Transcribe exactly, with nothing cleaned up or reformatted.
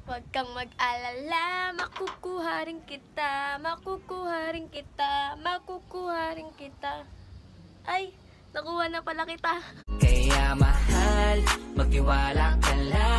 Huwag kang mag-alala, makukuha rin kita, makukuha rin kita, makukuha rin kita. Ay, nakuha na pala kita. Kaya mahal, magtiwala ka lang.